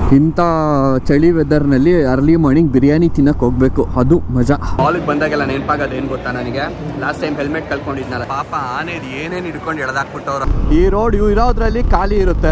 ಇಂಥ ಚಳಿ ವೆದರ್ನಲ್ಲಿ early morning biryani ತಿನ್ನಕ್ಕೆ ಹೋಗ್ಬೇಕು, ಅದು ಮಜಾ. ಮಾಲಿಗೆ ಬಂದಾಗೆಲ್ಲ ನೆನಪಾಗೋದು ಏನು ಗೊತ್ತಾ ನನಗೆ, ಲಾಸ್ಟ್ ಟೈಮ್ ಹೆಲ್ಮೆಟ್ ಕಳ್ಕೊಂಡಿದ್ನಲ್ಲ, ಪಾಪ ಆನೆದು ಏನೇನು ಹಿಡ್ಕೊಂಡು ಎಳ್ದಾಕ್ಬಿಟ್ಟವ್ರು. ಈ ರೋಡ್ ಇರೋದ್ರಲ್ಲಿ ಖಾಲಿ ಇರುತ್ತೆ,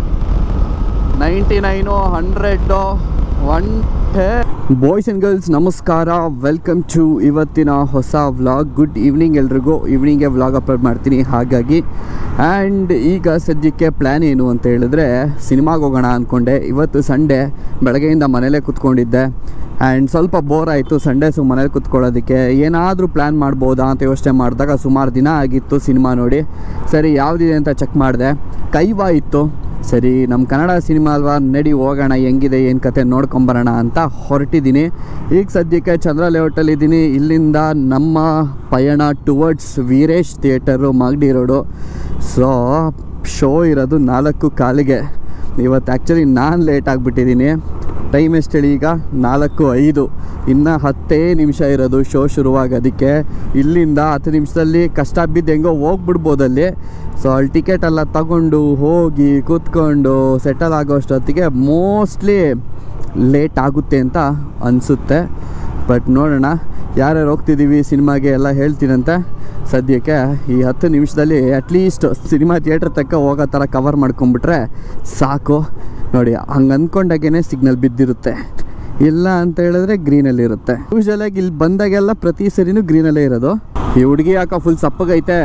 99, 100, 110. ಬಾಯ್ಸ್ ಆ್ಯಂಡ್ ಗರ್ಲ್ಸ್ ನಮಸ್ಕಾರ, ವೆಲ್ಕಮ್ ಟು ಇವತ್ತಿನ ಹೊಸ ವ್ಲಾಗ್. ಗುಡ್ ಈವ್ನಿಂಗ್ ಎಲ್ರಿಗೂ. ಈವ್ನಿಂಗ್ಗೆ ವ್ಲಾಗ್ ಅಪ್ಲೋಡ್ ಮಾಡ್ತೀನಿ ಹಾಗಾಗಿ. ಆ್ಯಂಡ್ ಈಗ ಸದ್ಯಕ್ಕೆ ಪ್ಲ್ಯಾನ್ ಏನು ಅಂತ ಹೇಳಿದ್ರೆ ಸಿನಿಮಾಗೆ ಹೋಗೋಣ ಅಂದ್ಕೊಂಡೆ. ಇವತ್ತು ಸಂಡೇ, ಬೆಳಗ್ಗೆಯಿಂದ ಮನೇಲೇ ಕೂತ್ಕೊಂಡಿದ್ದೆ ಆ್ಯಂಡ್ ಸ್ವಲ್ಪ ಬೋರ್ ಆಯಿತು ಸಂಡೇಸು ಮನೇಲಿ ಕೂತ್ಕೊಳ್ಳೋದಕ್ಕೆ. ಏನಾದರೂ ಪ್ಲ್ಯಾನ್ ಮಾಡ್ಬೋದಾ ಅಂತ ಯೋಚನೆ ಮಾಡಿದಾಗ ಸುಮಾರು ದಿನ ಆಗಿತ್ತು ಸಿನಿಮಾ ನೋಡಿ. ಸರಿ ಯಾವುದಿದೆ ಅಂತ ಚೆಕ್ ಮಾಡಿದೆ, ಕೈವಾ ಇತ್ತು. ಸರಿ ನಮ್ಮ ಕನ್ನಡ ಸಿನಿಮಾ ಅಲ್ವಾ, ನಡಿ ಹೋಗೋಣ, ಹೆಂಗಿದೆ ಏನು ಕತೆ ನೋಡ್ಕೊಂಬರೋಣ ಅಂತ ಹೊರಟಿದ್ದೀನಿ. ಈಗ ಸದ್ಯಕ್ಕೆ ಚಂದ್ರ ಲೇಔಟಲ್ಲಿದ್ದೀನಿ. ಇಲ್ಲಿಂದ ನಮ್ಮ ಪಯಣ towards Veeresh theatre, Magadi road. So show ಇರೋದು 4:15. ಇವತ್ತು ಆ್ಯಕ್ಚುಲಿ ನಾನು ಲೇಟ್ ಆಗಿಬಿಟ್ಟಿದ್ದೀನಿ. ಟೈಮ್ ಎಷ್ಟು ಹೇಳಿ, ಈಗ 4:05. ಇನ್ನು 10 ನಿಮಿಷ ಇರೋದು ಶೋ ಶುರುವಾಗೋದಕ್ಕೆ. ಇಲ್ಲಿಂದ 10 ನಿಮಿಷದಲ್ಲಿ ಕಷ್ಟ ಬಿದ್ದು ಹೆಂಗೋ ಹೋಗ್ಬಿಡ್ಬೋದಲ್ಲಿ. ಸೊ ಅಲ್ಲಿ ಟಿಕೆಟ್ ಎಲ್ಲ ತಗೊಂಡು ಹೋಗಿ ಕೂತ್ಕೊಂಡು ಸೆಟಲ್ ಆಗೋಷ್ಟೊತ್ತಿಗೆ ಮೋಸ್ಟ್ಲಿ ಲೇಟ್ ಆಗುತ್ತೆ ಅಂತ ಅನಿಸುತ್ತೆ. ಬಟ್ ನೋಡೋಣ, ಯಾರ್ಯಾರು ಹೋಗ್ತಿದ್ದೀವಿ ಸಿನಿಮಾಗೆ ಎಲ್ಲ ಹೇಳ್ತೀನಂತೆ. ಸದ್ಯಕ್ಕೆ ಈ 10 ನಿಮಿಷದಲ್ಲಿ ಅಟ್ಲೀಸ್ಟ್ ಸಿನಿಮಾ ಥಿಯೇಟ್ರ್ ತನಕ ಹೋಗೋ ಥರ ಕವರ್ ಮಾಡ್ಕೊಂಬಿಟ್ರೆ ಸಾಕು. ನೋಡಿ, ಹಂಗೆ ಅಂದ್ಕೊಂಡಾಗೇ ಸಿಗ್ನಲ್ ಬಿದ್ದಿರುತ್ತೆ, ಇಲ್ಲ ಅಂತ ಹೇಳಿದ್ರೆ ಗ್ರೀನಲ್ಲಿರುತ್ತೆ. ಯೂಶ್ವಲಾಗಿ ಇಲ್ಲಿ ಬಂದಾಗೆಲ್ಲ ಪ್ರತಿ ಸರಿನೂ ಗ್ರೀನಲ್ಲೇ ಇರೋದು. ಈ ಹುಡುಗಿ ಯಾಕೋ ಫುಲ್ ಸಪ್ಪಗೈತೆ,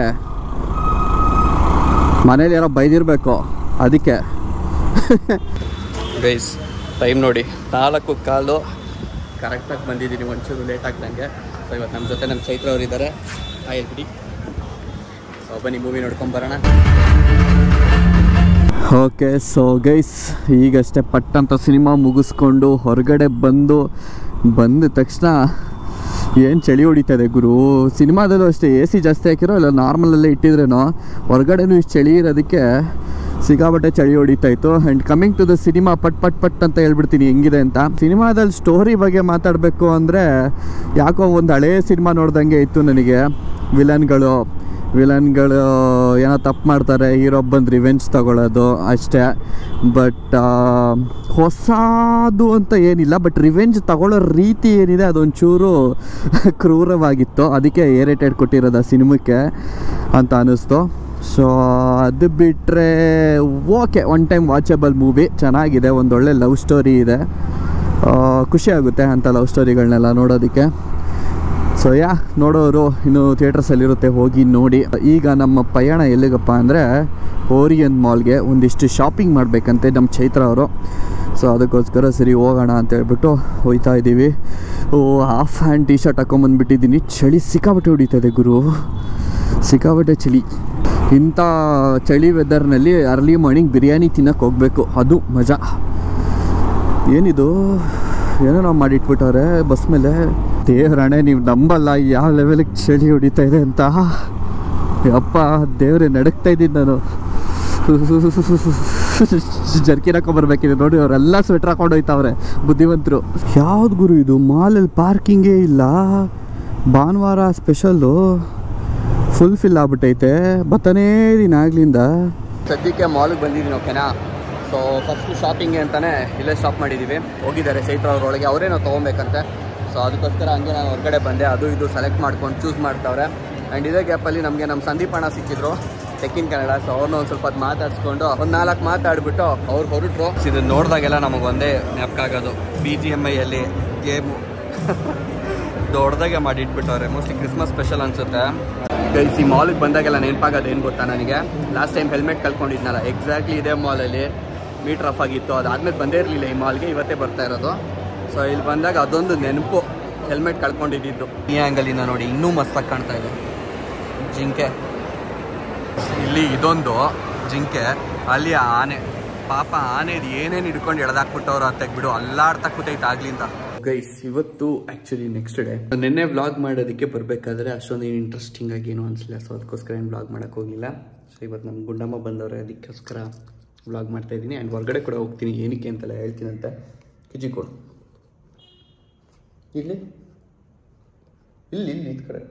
ಮನೇಲಿ ಯಾರೋ ಬೈದಿರಬೇಕು ಅದಕ್ಕೆ. ಗೈಸ್ ಟೈಮ್ ನೋಡಿ 4:15 ಕರೆಕ್ಟಾಗಿ ಬಂದಿದ್ದೀನಿ, ಒಂಚೂರು ಲೇಟ್ ಆಗ್ದಂಗೆ. ಸೊ ಇವತ್ತು ನಮ್ಮ ಜೊತೆ ನಮ್ಮ ಚೈತ್ರ ಅವರು ಇದ್ದಾರೆ. ಆಯ್ತು ಬಿಡಿ, ಸೊ ಬನ್ನಿ ಮೂವಿ ನೋಡ್ಕೊಂಬರೋಣ. ಓಕೆ, ಸೊ ಗೈಸ್ ಈಗಷ್ಟೇ ಪಟ್ಟಂತ ಸಿನಿಮಾ ಮುಗಿಸ್ಕೊಂಡು ಹೊರಗಡೆ ಬಂದ ತಕ್ಷಣ ಏನು ಚಳಿ ಹೊಡಿತದೆ ಗುರು. ಸಿನಿಮಾದಲ್ಲೂ ಅಷ್ಟೇ AC ಜಾಸ್ತಿ ಹಾಕಿರೋ ಇಲ್ಲ ನಾರ್ಮಲಲ್ಲೇ ಇಟ್ಟಿದ್ರೇನೋ ಹೊರಗಡೆನೂ ಇಷ್ಟು ಚಳಿ ಇರೋದಕ್ಕೆ ಸಿಕ್ಕಾಪಟ್ಟೆ ಚಳಿ ಹೊಡಿತಾಯಿತ್ತು. And coming to the cinema, ಪಟ್ ಅಂತ ಹೇಳ್ಬಿಡ್ತೀನಿ ಹೆಂಗಿದೆ ಅಂತ. ಸಿನಿಮಾದಲ್ಲಿ ಸ್ಟೋರಿ ಬಗ್ಗೆ ಮಾತಾಡಬೇಕು ಅಂದರೆ ಯಾಕೋ ಒಂದು ಹಳೇ ಸಿನಿಮಾ ನೋಡ್ದಂಗೆ ಇತ್ತು ನನಗೆ. ವಿಲನ್ಗಳು ಏನೋ ತಪ್ಪು ಮಾಡ್ತಾರೆ, ಹೀರೋ ಬಂದು ರಿವೆಂಜ್ ತಗೊಳ್ಳೋದು ಅಷ್ಟೇ. ಬಟ್ ಹೊಸದು ಅಂತ ಏನಿಲ್ಲ, ಬಟ್ ರಿವೆಂಜ್ ತಗೊಳ್ಳೋ ರೀತಿ ಏನಿದೆ ಅದೊಂಚೂರು ಕ್ರೂರವಾಗಿತ್ತು. ಅದಕ್ಕೆ ರೇಟೆಡ್ ಕೊಟ್ಟಿರೋದು ಆ ಸಿನಿಮಾಕ್ಕೆ ಅಂತ ಅನ್ನಿಸ್ತು. ಸೊ ಅದು ಬಿಟ್ಟರೆ okay, one time watchable movie, ಚೆನ್ನಾಗಿದೆ. ಒಂದೊಳ್ಳೆ ಲವ್ ಸ್ಟೋರಿ ಇದೆ, ಖುಷಿ ಆಗುತ್ತೆ ಅಂಥ ಲವ್ ಸ್ಟೋರಿಗಳನ್ನೆಲ್ಲ ನೋಡೋದಕ್ಕೆ. ಸೊ ನೋಡೋರು ಇನ್ನು ಥಿಯೇಟರ್ಸಲ್ಲಿರುತ್ತೆ, ಹೋಗಿ ನೋಡಿ. ಈಗ ನಮ್ಮ ಪಯಣ ಎಲ್ಲಿಗಪ್ಪ ಅಂದರೆ ಓರಿಯನ್ ಮಾಲ್ಗೆ. ಒಂದಿಷ್ಟು ಶಾಪಿಂಗ್ ಮಾಡಬೇಕಂತೆ ನಮ್ಮ ಚೈತ್ರ ಅವರು. ಸೊ ಅದಕ್ಕೋಸ್ಕರ ಸರಿ ಹೋಗೋಣ ಅಂತ ಹೇಳ್ಬಿಟ್ಟು ಹೋಗ್ತಾ ಇದ್ದೀವಿ. ಹಾಫ್ ಹ್ಯಾಂಡ್ ಟೀ ಶರ್ಟ್ ಹಾಕೊಂಬಂದ್ಬಿಟ್ಟಿದ್ದೀನಿ. ಚಳಿ ಸಿಕ್ಕಾಪಟ್ಟೆ ಹೊಡಿತದೆ ಗುರು, ಸಿಕ್ಕಾಪಟ್ಟೆ ಚಳಿ. ಇಂಥ ಚಳಿ ವೆದರ್ನಲ್ಲಿ ಅರ್ಲಿ ಮಾರ್ನಿಂಗ್ ಬಿರಿಯಾನಿ ತಿನ್ನಕ್ಕೆ ಹೋಗ್ಬೇಕು, ಅದು ಮಜಾ. ಏನಿದು ಏನೋ ನಾವು ಮಾಡಿಟ್ಬಿಟ್ಟವ್ರೆ ಬಸ್ ಮೇಲೆ. ದೇವ್ರಣೆ, ನೀವು ನಂಬಲ್ಲ ಯಾವ ಲೆವೆಲಿಗೆ ಚಳಿ ಹೊಡಿತಾ ಇದೆ ಅಂತ. ಯಪ್ಪ ದೇವ್ರೆ, ನಡಕ್ತಾ ಇದ್ದೀನಿ ನಾನು. ಜರ್ಕಿನ್ ಹಾಕೊಂಬರ್ಬೇಕಿದೆ ನೋಡಿ, ಅವರೆಲ್ಲ ಸ್ವೆಟ್ರ್ ಹಾಕೊಂಡು ಹೋಯ್ತವ್ರೆ ಬುದ್ಧಿವಂತರು. ಯಾವ್ದು ಗುರು ಇದು, ಮಾಲಲ್ಲಿ ಪಾರ್ಕಿಂಗೇ ಇಲ್ಲ. ಭಾನುವಾರ ಸ್ಪೆಷಲ್ಲು ಫಿಲ್ ಆಗ್ಬಿಟ್ಟೈತೆ. ಬತ್ತನೇ ದಿನ ಆಗ್ಲಿಂದ. ಸದ್ಯಕ್ಕೆ ಮಾಲಿಗೆ ಬಂದಿದ್ದೀನಿ, ಓಕೆನಾ. ಸೊ ಫಸ್ಟು ಶಾಪಿಂಗ್ಗೆ ಅಂತಲೇ ಇಲ್ಲೇ ಸ್ಟಾಪ್ ಮಾಡಿದ್ದೀವಿ. ಹೋಗಿದ್ದಾರೆ ಚೈತ್ರ ಅವರೊಳಗೆ, ಅವರೇನೋ ತೊಗೊಬೇಕಂತೆ. ಸೊ ಅದಕ್ಕೋಸ್ಕರ ಹಂಗೆ ನಾನು ಹೊರಗಡೆ ಬಂದೆ. ಅದು ಇದು ಸೆಲೆಕ್ಟ್ ಮಾಡ್ಕೊಂಡು ಚೂಸ್ ಮಾಡ್ತಾವ್ರೆ. ಆ್ಯಂಡ್ ಇದೇ ಗ್ಯಾಪಲ್ಲಿ ನಮಗೆ ನಮ್ಮ ಸಂದೀಪ್ ಅಣ್ಣ ಸಿಕ್ಕಿದ್ರು, ಟೆಕ್ಕಿನ್ ಕನ್ನಡ. ಸೊ ಅವ್ರನ್ನ ಒಂದು ಸ್ವಲ್ಪ ಹೊತ್ತು ಮಾತಾಡಿಸ್ಕೊಂಡು ಒಂದು 4 ಮಾತಾಡ್ಬಿಟ್ಟು ಅವ್ರು ಹೊರಟರು. ಇದನ್ನು ನೋಡಿದಾಗೆಲ್ಲ ನಮಗೊಂದೇ ಜ್ಞಾಪಕ ಆಗೋದು, BGMIಯಲ್ಲಿ ಗೇಮು ದೊಡ್ಡದಾಗೆ ಮಾಡಿಟ್ಬಿಟ್ಟವ್ರೆ. ಮೋಸ್ಟ್ಲಿ ಕ್ರಿಸ್ಮಸ್ ಸ್ಪೆಷಲ್ ಅನಿಸುತ್ತೆ. ಗೈಸ್ ಈ ಮಾಲಿಗೆ ಬಂದಾಗೆಲ್ಲ ನೆನಪಾಗೋದು ಏನು ಗೊತ್ತಾ ನನಗೆ, ಲಾಸ್ಟ್ ಟೈಮ್ ಹೆಲ್ಮೆಟ್ ಕಳ್ಕೊಂಡಿದ್ನಲ್ಲ, ಎಕ್ಸಾಕ್ಟ್ಲಿ ಇದೇ ಮಾಲಲ್ಲಿ ಮೀಟ್ ರಫ್ ಆಗಿತ್ತು. ಅದಾದ್ಮೇಲೆ ಬಂದೇ ಇರಲಿಲ್ಲ ಈ ಮಾಲ್ಗೆ, ಇವತ್ತೇ ಬರ್ತಾ ಇರೋದು. ಸೊ ಇಲ್ಲಿ ಬಂದಾಗ ಅದೊಂದು ನೆನಪು, ಹೆಲ್ಮೆಟ್ ಕಳ್ಕೊಂಡಿದ್ದು. ಈ ಆ್ಯಂಗಲಿಂದ ನೋಡಿ ಇನ್ನೂ ಮಸ್ತಾಗಿ ಕಾಣ್ತಾ ಇದೆ ಜಿಂಕೆ. ಇಲ್ಲಿ ಇದೊಂದು ಜಿಂಕೆ, ಅಲ್ಲಿ ಆನೆ. ಪಾಪ ಆನೆದು ಏನೇನು ಹಿಡ್ಕೊಂಡು ಎಳ್ದಾಕ್ಬಿಟ್ಟವ್ರು ಅಂತ ಬಿಡು, ಅಲ್ಲಾಡ್ತಾ ಕೂತೈತೆ ಆಗ್ಲಿಂದ. ಗೈಸ್ ಇವತ್ತು ಆ್ಯಕ್ಚುಲಿ ನೆಕ್ಸ್ಟ್ ಡೇ. ನಿನ್ನೆ ವ್ಲಾಗ್ ಮಾಡೋದಕ್ಕೆ ಬರಬೇಕಾದ್ರೆ ಅಷ್ಟೊಂದು ಏನು ಇಂಟ್ರೆಸ್ಟಿಂಗ್ ಆಗಿ ಏನೂ ಅನಿಸಲಿಲ್ಲ. ಸೊ ಅದಕ್ಕೋಸ್ಕರ ಏನು ವ್ಲಾಗ್ ಮಾಡೋಕ್ಕೆ ಹೋಗಿಲ್ಲ. ಸೊ ಇವತ್ತು ನಮ್ಮ ಗುಂಡಮ್ಮ ಬಂದವ್ರೆ, ಅದಕ್ಕೋಸ್ಕರ ವ್ಲಾಗ್ ಮಾಡ್ತಾಯಿದ್ದೀನಿ. ಆ್ಯಂಡ್ ಹೊರಗಡೆ ಕೂಡ ಹೋಗ್ತೀನಿ, ಏನಕ್ಕೆ ಅಂತೆಲ್ಲ ಹೇಳ್ತೀನಂತೆ. ಕಿಜಿ ಕೊಡು, ಇಲ್ಲಿ ಇದು ಕಡೆ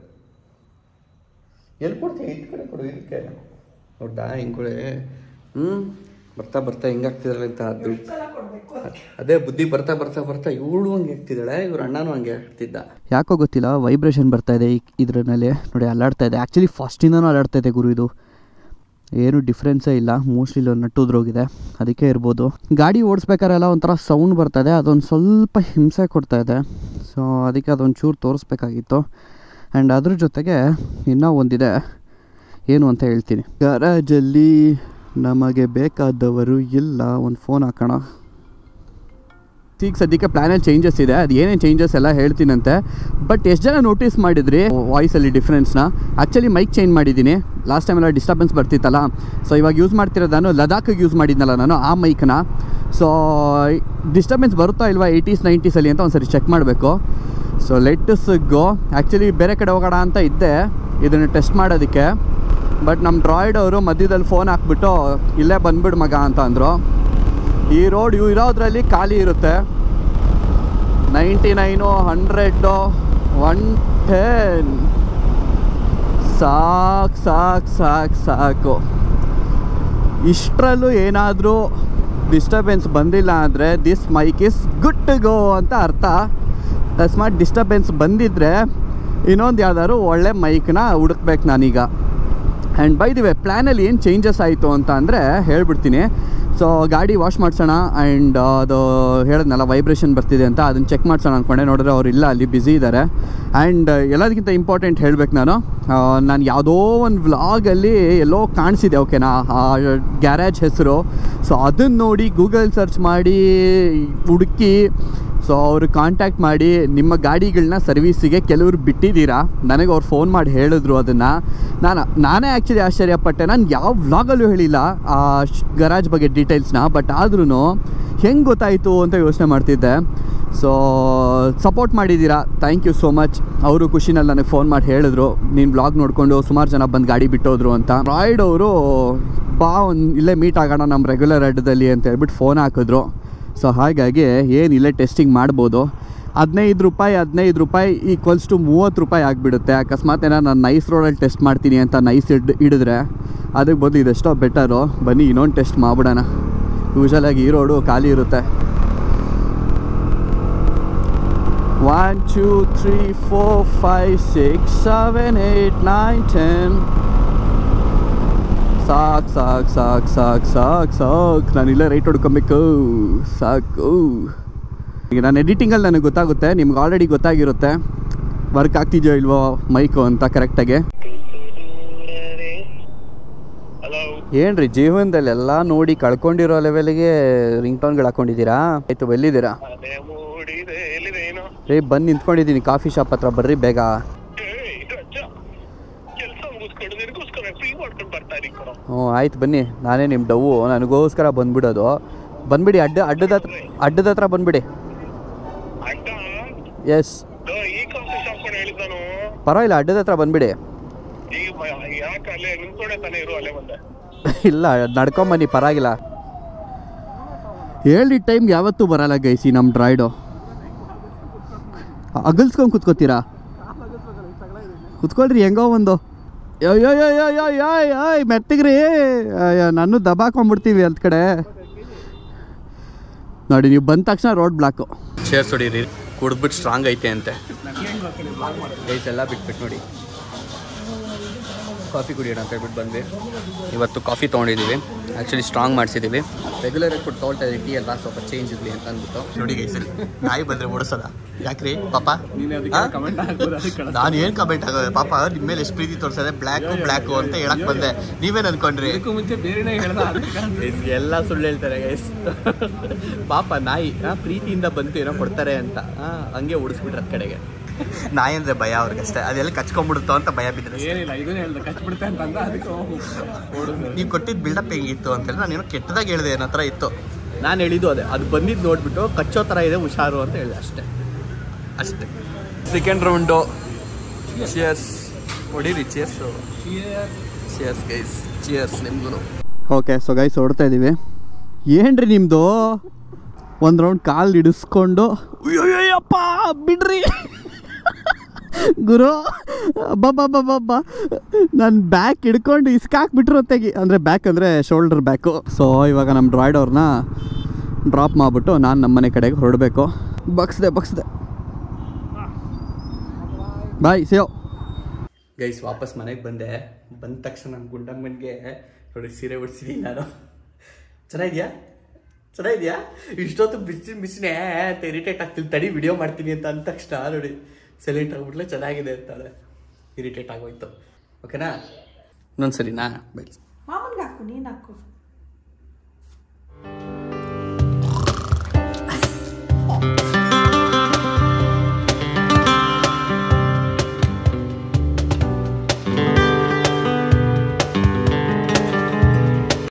ಎಲ್ಲಿ ಕೊಡ್ತೀನಿ, ಇದು ಕಡೆ ಕೊಡು. ಇದಕ್ಕೆ ನೋಡ್ದಾ ಹಿಂಗೆ ಕೊಡೆ. ಬರ್ತಾ ಬರ್ತಾ ಹೆಂಗಾಗ್ತಿದಾಳೆ ಅಂತ ದುಡ್ಡು ಅದೇ ಬುದ್ಧಿ ಬರ್ತಾ ಬರ್ತಾ ಬರ್ತಾ ಇವಳು ಹಂಗೆ ಆಗ್ತಿದ್ದಾಳೆ, ಇವ್ರ ಅಣ್ಣನೂ ಹಂಗೆ ಆಗ್ತಿದ್ದ. ಯಾಕೋ ಗೊತ್ತಿಲ್ಲ, ವೈಬ್ರೇಷನ್ ಬರ್ತಾ ಇದೆ ಇದರಲ್ಲಿ ನೋಡಿ, ಅಲ್ಲಾಡ್ತಾ ಇದೆ. ಆ್ಯಕ್ಚುಲಿ ಫಸ್ಟಿಂದನೂ ಅಲ್ಲಾಡ್ತಾ ಇದೆ ಗುರು. ಇದು ಏನು ಡಿಫ್ರೆನ್ಸೇ ಇಲ್ಲ, ಮೋಸ್ಟ್ಲಿ ಇಲ್ಲಿ ನಟ್ಟುದ್ರೋಗಿದೆ, ಅದಕ್ಕೆ ಇರ್ಬೋದು. ಗಾಡಿ ಓಡಿಸ್ಬೇಕಾರೆಲ್ಲ ಒಂಥರ ಸೌಂಡ್ ಬರ್ತದೆ, ಅದೊಂದು ಸ್ವಲ್ಪ ಹಿಂಸೆ ಕೊಡ್ತಾಯಿದೆ. ಸೊ ಅದಕ್ಕೆ ಅದೊಂದು ಚೂರು ತೋರಿಸ್ಬೇಕಾಗಿತ್ತು. ಆ್ಯಂಡ್ ಅದ್ರ ಜೊತೆಗೆ ಇನ್ನೂ ಒಂದಿದೆ, ಏನು ಅಂತ ಹೇಳ್ತೀನಿ. ಗ್ಯಾರೇಜಲ್ಲಿ ನಮಗೆ ಬೇಕಾದವರು ಇಲ್ಲ. ಒಂದು ಫೋನ್ ಹಾಕೋಣ. ಈಗ ಸದ್ಯಕ್ಕೆ ಪ್ಲ್ಯಾನಲ್ಲಿ ಚೇಂಜಸ್ ಇದೆ, ಅದು ಏನೇನು ಚೇಂಜಸ್ ಎಲ್ಲ ಹೇಳ್ತೀನಂತೆ. ಬಟ್ ಎಷ್ಟು ಜನ ನೋಟಿಸ್ ಮಾಡಿದ್ರಿ ವಾಯ್ಸಲ್ಲಿ ಡಿಫ್ರೆನ್ಸ್ನ? ಆ್ಯಕ್ಚುಲಿ ಮೈಕ್ ಚೇಂಜ್ ಮಾಡಿದ್ದೀನಿ. ಲಾಸ್ಟ್ ಟೈಮೆಲ್ಲ ಡಿಸ್ಟರ್ಬೆನ್ಸ್ ಬರ್ತಿತ್ತಲ್ಲ, ಸೊ ಇವಾಗ ಯೂಸ್ ಮಾಡ್ತಿರೋದು ನಾನು ಲದಾಖಿಗೆ ಯೂಸ್ ಮಾಡಿದ್ನಲ್ಲ ನಾನು ಆ ಮೈಕ್ನ. ಸೊ ಡಿಸ್ಟರ್ಬೆನ್ಸ್ ಬರುತ್ತಾ ಇಲ್ವಾ 80s 90s ಅಂತ ಒಂದು ಸರಿ ಚೆಕ್ ಮಾಡಬೇಕು. So let's go. ಆ್ಯಕ್ಚುಲಿ ಬೇರೆ ಕಡೆ ಹೋಗೋಣ ಅಂತ ಇದ್ದೆ ಇದನ್ನು ಟೆಸ್ಟ್ ಮಾಡೋದಕ್ಕೆ, ಬಟ್ ನಮ್ಮ ಡ್ರಾಯ್ಡ್ ಅವರು ಮಧ್ಯದಲ್ಲಿ ಫೋನ್ ಹಾಕ್ಬಿಟ್ಟು ಇಲ್ಲೇ ಬಂದ್ಬಿಡು ಮಗ ಅಂತ ಅಂದರು. ಈ ರೋಡ್ ಇರೋದ್ರಲ್ಲಿ ಖಾಲಿ ಇರುತ್ತೆ. 99, 100, 110 ಸಾಕು. ಇಷ್ಟರಲ್ಲೂ ಏನಾದರೂ ಡಿಸ್ಟರ್ಬೆನ್ಸ್ ಬಂದಿಲ್ಲ ಅಂದರೆ this mike is good to go ಅಂತ ಅರ್ಥ. ಅಕಸ್ಮಾತ್ ಡಿಸ್ಟರ್ಬೆನ್ಸ್ ಬಂದಿದ್ದರೆ ಇನ್ನೊಂದು ಯಾವ್ದಾದ್ರು ಒಳ್ಳೆ ಮೈಕ್ನ ಹುಡುಕ್ಬೇಕು ನಾನೀಗ. ಆ್ಯಂಡ್ ಬೈ ದಿ ವೇ ಪ್ಲ್ಯಾನಲ್ಲಿ ಏನು ಚೇಂಜಸ್ ಆಯಿತು ಅಂತ ಅಂದರೆ ಹೇಳ್ಬಿಡ್ತೀನಿ. ಸೊ ಗಾಡಿ ವಾಶ್ ಮಾಡಿಸೋಣ, ಆ್ಯಂಡ್ ಅದು ಹೇಳಿದ್ನಲ್ಲ ವೈಬ್ರೇಷನ್ ಬರ್ತಿದೆ ಅಂತ, ಅದನ್ನು ಚೆಕ್ ಮಾಡಿಸೋಣ ಅಂದ್ಕೊಂಡೆ. ನೋಡಿದ್ರೆ ಅವ್ರು ಇಲ್ಲ, ಅಲ್ಲಿ ಬ್ಯುಸಿ ಇದ್ದಾರೆ. ಆ್ಯಂಡ್ ಎಲ್ಲದಕ್ಕಿಂತ ಇಂಪಾರ್ಟೆಂಟ್ ಹೇಳಬೇಕು, ನಾನು ಯಾವುದೋ ಒಂದು ವ್ಲಾಗಲ್ಲಿ ಎಲ್ಲೋ ಕಾಣಿಸಿದೆ ಓಕೆನಾ ಆ ಗ್ಯಾರೇಜ್ ಹೆಸರು. ಸೊ ಅದನ್ನು ನೋಡಿ ಗೂಗಲ್ ಸರ್ಚ್ ಮಾಡಿ ಹುಡುಕಿ, ಸೊ ಅವರು ಕಾಂಟ್ಯಾಕ್ಟ್ ಮಾಡಿ ನಿಮ್ಮ ಗಾಡಿಗಳನ್ನ ಸರ್ವೀಸಿಗೆ ಕೆಲವರು ಬಿಟ್ಟಿದ್ದೀರಾ. ನನಗೆ ಅವ್ರು ಫೋನ್ ಮಾಡಿ ಹೇಳಿದ್ರು ಅದನ್ನು. ನಾನೇ ಆ್ಯಕ್ಚುಲಿ ಆಶ್ಚರ್ಯಪಟ್ಟೆ. ನಾನು ಯಾವ ವ್ಲಾಗಲ್ಲೂ ಹೇಳಿಲ್ಲ ಆ ಗರಾಜ್ ಬಗ್ಗೆ ಡೀಟೇಲ್ಸ್ನ, ಬಟ್ ಆದ್ರೂ ಹೆಂಗೆ ಗೊತ್ತಾಯಿತು ಅಂತ ಯೋಚನೆ ಮಾಡ್ತಿದ್ದೆ. ಸೊ ಸಪೋರ್ಟ್ ಮಾಡಿದ್ದೀರಾ, ಥ್ಯಾಂಕ್ ಯು ಸೋ ಮಚ್. ಅವರು ಖುಷಿನಲ್ಲಿ ನನಗೆ ಫೋನ್ ಮಾಡಿ ಹೇಳಿದ್ರು, ನೀನು ವ್ಲಾಗ್ ನೋಡಿಕೊಂಡು ಸುಮಾರು ಜನ ಬಂದು ಗಾಡಿ ಬಿಟ್ಟೋದ್ರು ಅಂತ. ರಾಯ್ಡ್ ಅವರು ಇಲ್ಲೇ ಮೀಟ್ ಆಗೋಣ ನಮ್ಮ ರೆಗ್ಯುಲರ್ ಅಡ್ಡದಲ್ಲಿ ಅಂತ ಹೇಳ್ಬಿಟ್ಟು ಫೋನ್ ಹಾಕಿದ್ರು. ಸೊ ಹಾಗಾಗಿ ಏನಿಲ್ಲೇ ಟೆಸ್ಟಿಂಗ್ ಮಾಡ್ಬೋದು. 15 ರೂಪಾಯಿ ಈಕ್ವಲ್ಸ್ ಟು 30 ರೂಪಾಯಿ ಆಗಿಬಿಡುತ್ತೆ. ಅಕಸ್ಮಾತ್ ನಾನು ನೈಸ್ ರೋಡಲ್ಲಿ ಟೆಸ್ಟ್ ಮಾಡ್ತೀನಿ ಅಂತ ನೈಸ್ ಹಿಡಿದ್ರೆ ಅದಕ್ಕೆ ಬದಲು ಇದೆಷ್ಟೋ ಬೆಟರು. ಬನ್ನಿ ಇನ್ನೊಂದು ಟೆಸ್ಟ್ ಮಾಡಿಬಿಡೋಣ. ಯೂಶಲಾಗಿ ಈ ರೋಡು ಖಾಲಿ ಇರುತ್ತೆ. 1 2 3 4 5 6 7 8 9 10 ಸಾಕು. ನಾನಿಲ್ಲೇ ರೈಟ್ ಹೊಡ್ಕೊಬೇಕು, ಸಾಕು. ಈಗ ನಾನು ಎಡಿಟಿಂಗಲ್ಲಿ ನನಗೆ ಗೊತ್ತಾಗುತ್ತೆ, ನಿಮ್ಗೆ ಆಲ್ರೆಡಿ ಗೊತ್ತಾಗಿರುತ್ತೆ ವರ್ಕ್ ಆಗ್ತಿದೆಯೋ ಇಲ್ವೋ ಮೈಕು ಅಂತ ಕರೆಕ್ಟಾಗಿ. ಏನ್ರಿ ಜೀವನದಲ್ಲಿ ಎಲ್ಲ ನೋಡಿ ಕಳ್ಕೊಂಡಿರೋ ಲೆವೆಲ್ಗೆ ರಿಂಗ್ ಟೋನ್ಗಳು ಹಾಕೊಂಡಿದ್ದೀರಾ? ಆಯ್ತು, ಎಲ್ಲಿದ್ದೀರಾ? ರೀ ಬಂದು ನಿಂತ್ಕೊಂಡಿದ್ದೀನಿ ಕಾಫಿ ಶಾಪ್ ಹತ್ರ, ಬರ್ರಿ ಬೇಗ. ಹ್ಞೂ ಆಯ್ತು ಬನ್ನಿ, ನಾನೇ ನಿಮ್ಮ ಡವ್ವು, ನನಗೋಸ್ಕರ ಬಂದ್ಬಿಡೋದು. ಬಂದ್ಬಿಡಿ, ಅಡ್ಡದ ಹತ್ರ ಬಂದ್ಬಿಡಿ. ಎಸ್ ಪರವಾಗಿಲ್ಲ, ಅಡ್ಡದ ಹತ್ರ ಬಂದ್ಬಿಡಿ. ಇಲ್ಲ ನಡ್ಕೊಂಬನ್ನಿ, ಪರವಾಗಿಲ್ಲ. ಹೇಳಿದ ಟೈಮ್ಗೆ ಯಾವತ್ತೂ ಬರಲ್ಲ ಗೈಸಿ ನಮ್ಮ ಡ್ರೈಡು. ಅಗಲ್ಸ್ಕೊಂಡು ಕುತ್ಕೋತೀರಾ? ಕುತ್ಕೊಳ್ರಿ ಹೆಂಗೋ ಒಂದು. ಯೋಯ್ ಮೆತ್ತಗ್ರಿ, ನಾನು ದಬಾಕೊಂಡ್ಬಿಡ್ತೀವಿ ಅಂತ ಕಡೆ ನೋಡಿ. ನೀವು ಬಂದ ತಕ್ಷಣ ರೋಡ್ ಬ್ಲಾಕು. ಚೇರ್ಸ್ ಹೊಡೀರಿ, ಕುಡಿದ್ಬಿಟ್ಟು ಸ್ಟ್ರಾಂಗ್ ಐತೆ ಅಂತೆ. ಗೈಸ್ ಎಲ್ಲ ಬಿಟ್ಬಿಟ್ಟು ನೋಡಿ ಕಾಫಿ ಕುಡಿಯೋಣ ಅಂತ ಹೇಳ್ಬಿಟ್ಟು ಬಂದ್ವಿ. ಇವತ್ತು ಕಾಫಿ ತೊಗೊಂಡಿದ್ದೀವಿ, ಆ್ಯಕ್ಚುಲಿ ಸ್ಟ್ರಾಂಗ್ ಮಾಡಿಸಿದ್ದೀವಿ. ರೆಗ್ಯುಲರ್ ಆಗಿ ಫುಡ್ ತೊಗೊಳ್ತಾ ಇದ್ದೀವಿ, ಟೀ ಅಲ್ವಾ ಸ್ವಲ್ಪ ಚೇಂಜ್ ಇರಲಿ ಅಂತ ಅಂದ್ಬಿಟ್ಟು. ನೋಡಿ ಗೈಸಲ್ಲಿ ನಾಯಿ ಬಂದರೆ ಓಡಿಸೋದ ಯಾಕ್ರಿ ಪಾಪ? ನಾನು ಏನು ಕಮೆಂಟ್ ಆಗೋದು ಪಾಪ, ನಿಮ್ಮ ಮೇಲೆ ಎಷ್ಟು ಪ್ರೀತಿ ತೋರಿಸೋದೆ, ಬ್ಲ್ಯಾಕು ಅಂತ ಹೇಳಕ್ ಬಂದೆ. ನೀವೇನು ಅನ್ಕೊಂಡ್ರಿ? ಎಲ್ಲ ಸುಳ್ಳು ಹೇಳ್ತಾರೆ ಗೈಸ್. ಪಾಪ ನಾಯಿ ಪ್ರೀತಿಯಿಂದ ಬಂತು ಏನೋ ಕೊಡ್ತಾರೆ ಅಂತ ಹಂಗೆ ಓಡಿಸ್ಬಿಟ್ರೆ ಅದ್ ಕಡೆಗೆ. ನಾಯಿ ಅಂದರೆ ಭಯ ಅವ್ರಿಗಷ್ಟೇ, ಅದೆಲ್ಲ ಕಚ್ಕೊಂಡ್ಬಿಡುತ್ತೋ ಅಂತ ಭಯ ಬಿದ್ದರೆ. ನೀವು ಕೊಟ್ಟಿದ್ದು ಬಿಲ್ಡಪ್ ಹೆಂಗಿತ್ತು ಅಂತೇಳಿ ನಾನು ಏನೋ ಕೆಟ್ಟದಾಗಿ ಹೇಳಿದೆ, ಏನೋ ಥರ ಇತ್ತು. ನಾನು ಹೇಳಿದ್ದು ಅದೇ, ಅದು ಬಂದಿದ್ದು ನೋಡಿಬಿಟ್ಟು ಕಚ್ಚೋ ಥರ ಇದೆ ಹುಷಾರು ಅಂತ ಹೇಳಿದೆ, ಅಷ್ಟೇ. Second round. ಚಿಯರ್ಸ್ ಹೊಡೀರಿ, ಚಿಯರ್ಸ್ ಗೈಸ್, ಚಿಯರ್ಸ್ ನಿಮ್ಗೂ. ಓಕೆ, ಸೊ ಗೈಸ್ ಹೊಡ್ತಾ ಇದ್ದೀವಿ. ಏನ್ರಿ ನಿಮ್ಮದು? ಒಂದು ರೌಂಡ್ ಕಾಲು ಹಿಡಿಸ್ಕೊಂಡು ಅಯ್ಯಪ್ಪ ಬಿಡ್ರಿ ಗುರು ಅಬ್ಬಬ್ಬಬ್ಬಬ್ಬ ನನ್ನ ಬ್ಯಾಕ್ ಹಿಡ್ಕೊಂಡು ಇಸ್ಕಾಕ್ಬಿಟ್ರು ತೆಗಿ ಅಂದರೆ ಬ್ಯಾಕ್ ಅಂದರೆ ಶೋಲ್ಡರ್ ಬ್ಯಾಕು. ಸೊ ಇವಾಗ ನಮ್ಮ ಡ್ರಾಯ್ಡ್ ಅವ್ರನ್ನ ಡ್ರಾಪ್ ಮಾಡಿಬಿಟ್ಟು ನಾನು ನಮ್ಮ ಮನೆ ಕಡೆಗೆ ಹೊರಡಬೇಕು. ಬಗ್ಸ್ದೆ ಬಾಯ್ ಸೇವ್ ಗೈಸ್. ವಾಪಸ್ ಮನೆಗೆ ಬಂದ ತಕ್ಷಣ ನನ್ನ ಗುಂಡಮ್ಮನಿಗೆ ನೋಡಿ ಸೀರೆ ಉಡ್ಸಿದ್ದೀನಿ ನಾನು. ಚೆನ್ನಾಗಿದೆಯಾ ಇಷ್ಟೊತ್ತು ಬಿಸಿನೇ ಅಂತ ಇರಿಟೇಟ್ ಆಗ್ತೀನಿ, ತಡಿ ವಿಡಿಯೋ ಮಾಡ್ತೀನಿ ಅಂತ ಅಂದ ತಕ್ಷಣ ನೋಡಿ ಸೈಲೆಂಟ್ ಆಗ್ಬಿಟ್ಲೆ ಚೆನ್ನಾಗಿದೆ ಅಂತಾಳೆ. ಇರಿಟೇಟ್ ಆಗೋಯ್ತು. ಓಕೆನಾ ಇನ್ನೊಂದ್ಸರಿನಾ ಬೈ ಮಾಮನ್ಗೆ ಹಾಕು, ನೀನು ಹಾಕು.